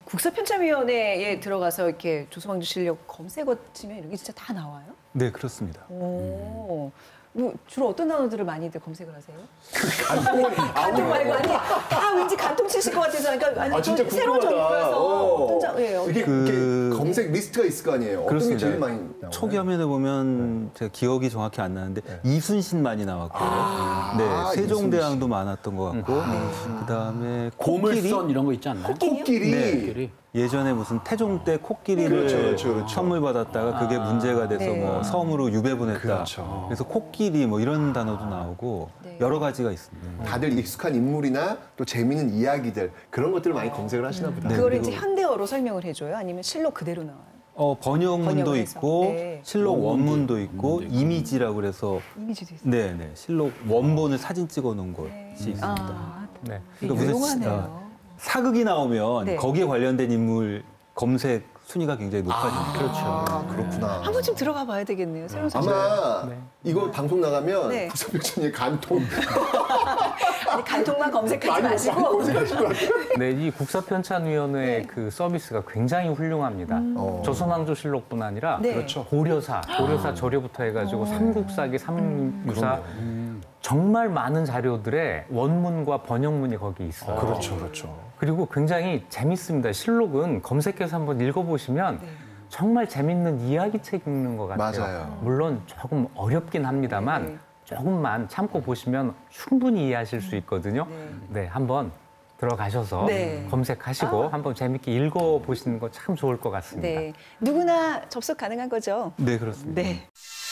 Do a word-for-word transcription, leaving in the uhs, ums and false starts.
국사편찬위원회에 들어가서 이렇게 조선왕조실록 검색어 치면 이런 게 진짜 다 나와요? 네, 그렇습니다. 오. 뭐 주로 어떤 단어들을 많이들 검색을 하세요? 간통은 간통 말고 아니 다 왠지 간통 치실 것 같아서 그러니까 아니 아, 진짜 새로운 궁금하다. 정보라서 어. 어떤 장 예, 이게, 그- 이게 검색 리스트가 있을 거 아니에요? 어떤 그렇습니다. 게 제일 많이 나와요? 초기 화면에 보면 제가 기억이 정확히 안 나는데 이순신 많이 나왔고요. 아, 네, 세종대왕도 이순신. 많았던 것 같고 그다음에 코끼리 고물선 이런 거 있지 않나요? 코끼리. 네. 코끼리. 예전에 무슨 태종 때 코끼리를 그렇죠, 그렇죠, 그렇죠. 선물 받았다가 그게 문제가 돼서 네. 뭐 섬으로 유배보냈다. 그렇죠. 그래서 코끼리 뭐 이런 단어도 나오고 네. 여러 가지가 있습니다. 다들 익숙한 인물이나 또 재미있는 이야기들 그런 것들을 많이 검색을 하시나 보다. 네, 그거를 그리고- 이제 현대어로 설명을 해줘요? 아니면 실록 그대로 나와요? 어, 번역문도 번역을 해서. 있고 네. 실록 원문도 있고 원문도 있고. 이미지라고 그래서 이미지도 있어요. 네, 네. 실록 원본을 사진 찍어 놓은 것이 네. 있습니다. 아, 네. 되게 그러니까 무슨 유용하네요. 사극이 나오면 네. 거기에 관련된 인물 검색 순위가 굉장히 높아집니다. 그렇죠. 아, 그렇구나. 한 번쯤 들어가 봐야 되겠네요. 새로운 사실. 아마 네. 이거 방송 나가면 네. 국사편찬의 간통 아니, 간통만 검색하지 많이 마시고. 많이 검색하실 것 같아요. 네, 이 국사편찬위원회 네. 그 서비스가 굉장히 훌륭합니다. 어. 조선왕조실록뿐 아니라 네. 그렇죠. 고려사, 고려사 조료부터 해가지고 삼국사기, 삼유사 정말 많은 자료들의 원문과 번역문이 거기 있어요. 그렇죠, 그렇죠. 그리고 굉장히 재밌습니다. 실록은 검색해서 한번 읽어보시면 네. 정말 재밌는 이야기책 읽는 것 같아요. 맞아요. 물론 조금 어렵긴 합니다만 네. 조금만 참고 보시면 충분히 이해하실 수 있거든요. 네. 네, 한번 들어가셔서 네. 검색하시고 아. 한번 재밌게 읽어보시는 거 참 좋을 것 같습니다. 네. 누구나 접속 가능한 거죠? 네, 그렇습니다. 네.